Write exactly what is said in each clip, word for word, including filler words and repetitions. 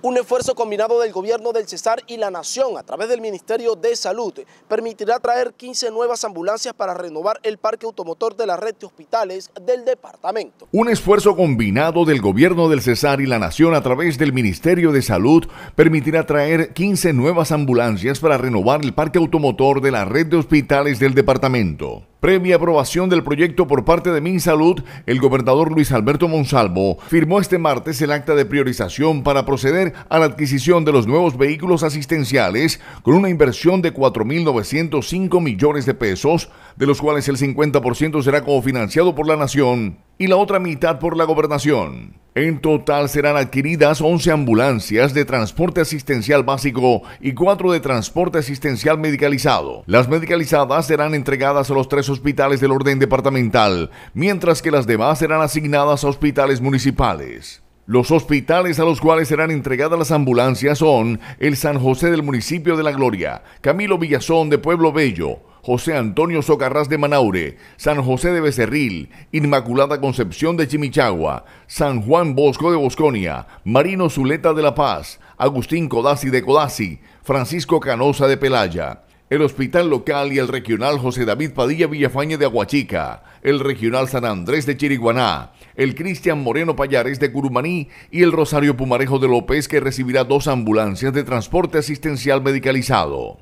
Un esfuerzo combinado del gobierno del Cesar y la Nación a través del Ministerio de Salud permitirá traer quince nuevas ambulancias para renovar el parque automotor de la red de hospitales del departamento. Un esfuerzo combinado del gobierno del Cesar y la Nación a través del Ministerio de Salud permitirá traer quince nuevas ambulancias para renovar el parque automotor de la red de hospitales del departamento. Previa aprobación del proyecto por parte de MinSalud, el gobernador Luis Alberto Monsalvo firmó este martes el acta de priorización para proceder a la adquisición de los nuevos vehículos asistenciales con una inversión de cuatro mil novecientos cinco millones de pesos, de los cuales el cincuenta por ciento será cofinanciado por la Nación y la otra mitad por la Gobernación. En total serán adquiridas once ambulancias de transporte asistencial básico y cuatro de transporte asistencial medicalizado. Las medicalizadas serán entregadas a los tres hospitales del orden departamental, mientras que las demás serán asignadas a hospitales municipales. Los hospitales a los cuales serán entregadas las ambulancias son el San José del municipio de La Gloria, Camilo Villazón de Pueblo Bello, José Antonio Socarrás de Manaure, San José de Becerril, Inmaculada Concepción de Chimichagua, San Juan Bosco de Bosconia, Marino Zuleta de La Paz, Agustín Codazzi de Codazzi, Francisco Canosa de Pelaya, el Hospital Local y el Regional José David Padilla Villafañe de Aguachica, el Regional San Andrés de Chiriguaná, el Cristian Moreno Payares de Curumaní y el Rosario Pumarejo de López, que recibirá dos ambulancias de transporte asistencial medicalizado.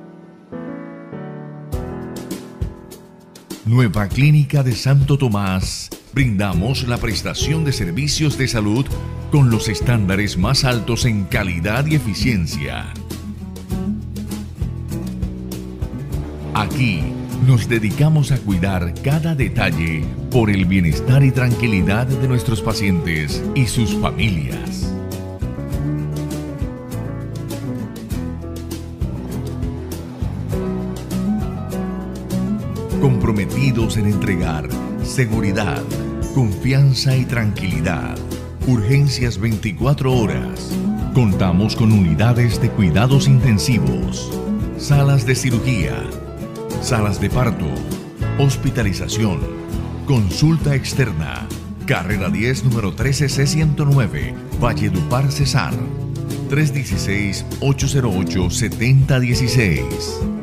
Nueva Clínica de Santo Tomás. Brindamos la prestación de servicios de salud con los estándares más altos en calidad y eficiencia. Aquí nos dedicamos a cuidar cada detalle por el bienestar y tranquilidad de nuestros pacientes y sus familias. Comprometidos en entregar seguridad, confianza y tranquilidad. Urgencias veinticuatro horas. Contamos con unidades de cuidados intensivos, salas de cirugía, salas de parto, hospitalización, consulta externa. Carrera diez, número trece C ciento nueve, Valledupar, Cesar. tres uno seis, ocho cero ocho, siete cero uno seis.